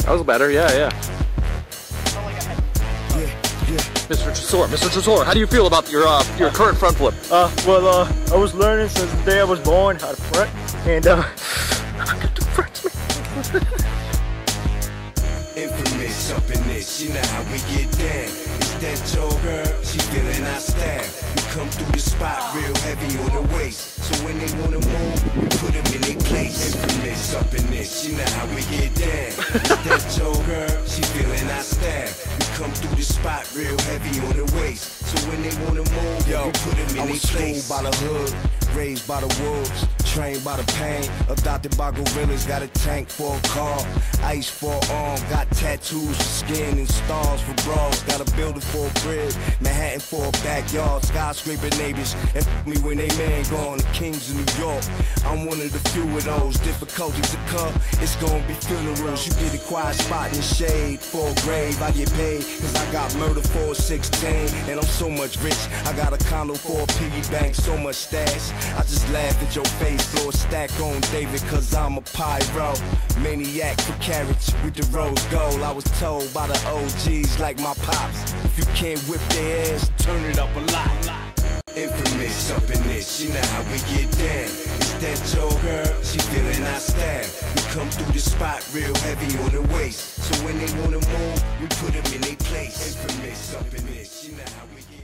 That was better, yeah, yeah. Mr. Tresor, how do you feel about your current front flip? Well, I was learning since the day I was born how to front, and I got the front. Infamous up in this, you know how we get down. Is that your girl? She feeling our style. We come through the spot real heavy on the waist. So when they wanna move, we put them in their place. Infamous up in this, you know how we get down. Is that your girl? She feeling our style. We come through the spot real heavy on the waist. So when they wanna move, we put them in their place. By the hood, raised by the wolves, trained by the pain, adopted by gorillas, got a tank for a car, ice for an arm, got tattoos for skin and stars for bras, got a building for a crib, Manhattan for a backyard, skyscraper neighbors, and me when they man gone, the kings of New York, I'm one of the few of those, difficulties to come, it's gonna be funerals, you get a quiet spot in the shade, for a grave, I get paid, cause I got murder for a 16, and I'm so much rich, I got a condo for a piggy bank, so much stash, I just laugh at your face, throw a stack on David, cause I'm a pyro. Maniac for carrots with the rose gold. I was told by the OGs like my pops, if you can't whip their ass, turn it up a lot. Infamous up in this, you know how we get down. Is that your girl? She feeling our style. We come through the spot real heavy on the waist. So when they wanna move, we put them in their place. Infamous up in this, you know how we get